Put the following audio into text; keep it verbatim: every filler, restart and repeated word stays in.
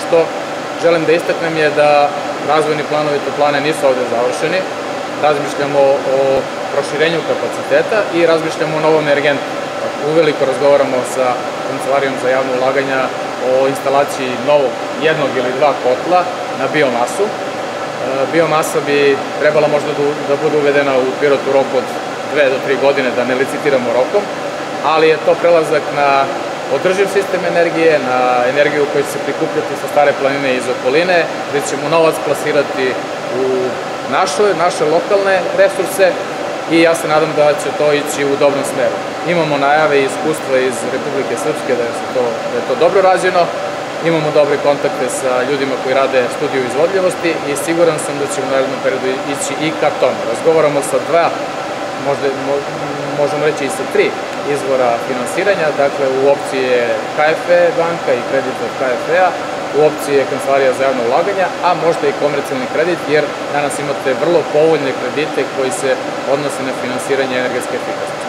što želim da istaknem je da razvojni planovi toplane nisu ovde završeni. Razmišljamo o proširenju kapaciteta i razmišljamo o novom energentu. Uveliko razgovaramo sa Kancelarijom za javno ulaganja o instalaciji novog jednog ili dva kotla na biomasu. Biomasa bi trebala možda da bude uvedena u Pirotu u roku od dve do tri godine, da ne licitiramo rokom, ali je to prelazak na održiv sistem energije, na energiju koja će se prikupljati sa Stare planine i iz okoline, gde ćemo novac plasirati u naše, naše lokalne resurse i ja se nadam da će to ići u dobrom smeru. Imamo najave i iskustva iz Republike Srpske da je to, da je to dobro rađeno, imamo dobre kontakte sa ljudima koji rade studiju izvodljivosti i siguran sam da ćemo u narednom periodu ići i ka tome. Razgovaramo sa dva, možda možemo reći i sa tri izvora finansiranja, dakle u opciji je K F E banka i kredit od K F E-a, u opciji je Kancelarija za javno ulaganja, a možda i komercijalni kredit, jer danas imate vrlo povoljne kredite koji se odnose na finansiranje energetske efikasnosti.